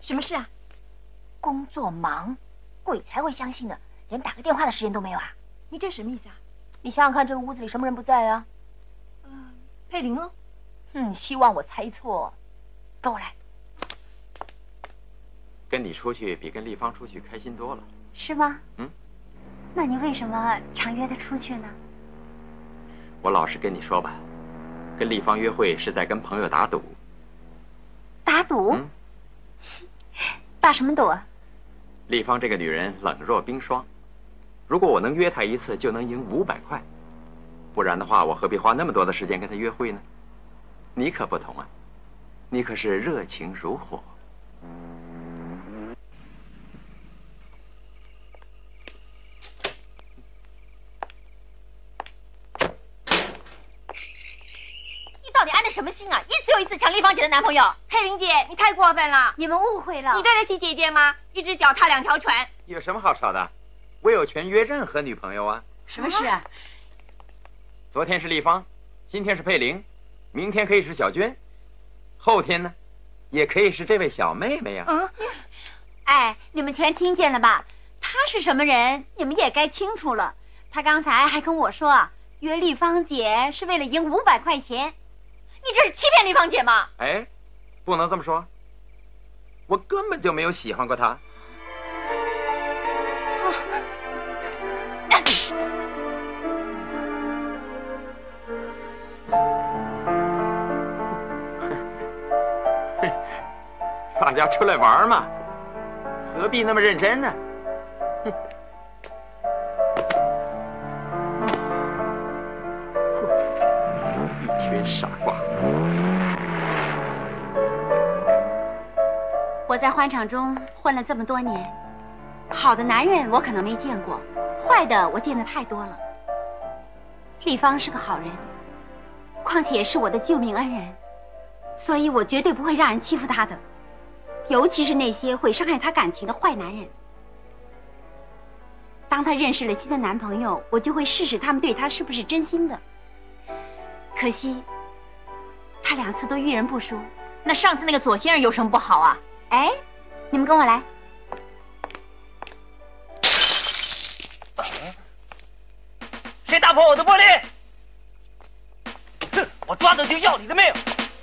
什么事啊？ 工作忙，鬼才会相信呢，连打个电话的时间都没有啊！ 你这什么意思啊？ 你想想看，这个屋子里什么人不在啊？ 佩玲喽。 希望我猜错。跟我来。 跟你出去比跟丽芳出去开心多了。 是吗？那你为什么常约她出去呢？ 我老实跟你说吧，跟丽芳约会是在跟朋友打赌。 打赌？打什么赌啊？ 丽芳这个女人冷若冰霜，如果我能约她一次，就能赢500块。不然的话，我何必花那么多的时间跟她约会呢？你可不同啊，你可是热情如火。 你到底安的什么心啊？一次又一次抢丽芳姐的男朋友。 佩玲姐，你太过分了！ 你们误会了。 你对得起姐姐吗？一只脚踏2条船。 有什么好吵的？我有权约任何女朋友啊。 什么事啊？ 昨天是丽芳，今天是佩玲，明天可以是小娟，后天呢，也可以是这位小妹妹呀。 哎，你们全听见了吧？他是什么人，你们也该清楚了。他刚才还跟我说，约丽芳姐是为了赢500块钱。你这是欺骗丽芳姐吗？ 哎，不能这么说，我根本就没有喜欢过她。大家出来玩嘛，何必那么认真呢？一群傻瓜！ 我在欢场中混了这么多年，好的男人我可能没见过，坏的我见得太多了。丽芳是个好人，况且是我的救命恩人，所以我绝对不会让人欺负她的。尤其是那些会伤害她感情的坏男人。当她认识了新的男朋友，我就会试试他们对她是不是真心的。可惜，她2次都遇人不淑。那上次那个左先生有什么不好啊？哎，你们跟我来。 谁打破我的玻璃？哼，我抓着就要你的命！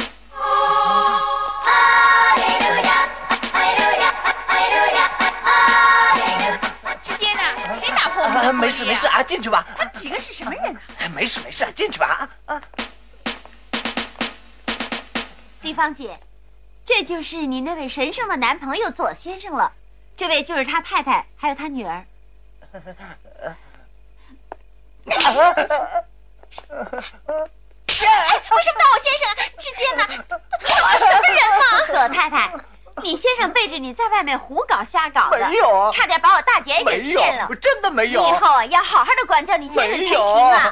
之间呢？谁打破我们的玻璃啊？ 没事没事啊，进去吧。 他们几个是什么人啊？ 没事没事，进去吧啊！ 丽芳姐，这就是你那位神圣的男朋友左先生了，这位就是他太太，还有他女儿。为什么打我先生啊？之间呢？他什么人嘛？左太太，你先生背着你在外面胡搞瞎搞的， 没有， 差点把我大姐也给骗了。 没有，真的没有。 你以后啊要好好的管教你先生才行啊！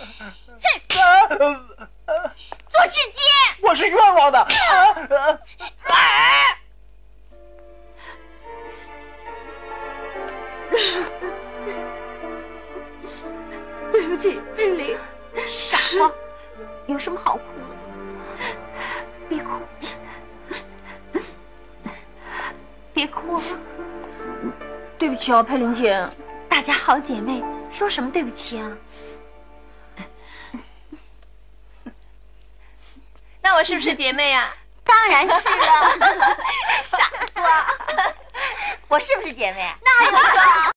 哼！左志坚， 我是冤枉的。 对不起，佩玲。 傻瓜，有什么好哭的？别哭，别哭啊！ 对不起啊，佩玲姐。 大家好姐妹，说什么对不起啊？ 那我是不是姐妹啊？ 当然是了，傻瓜，我是不是姐妹？那还用说？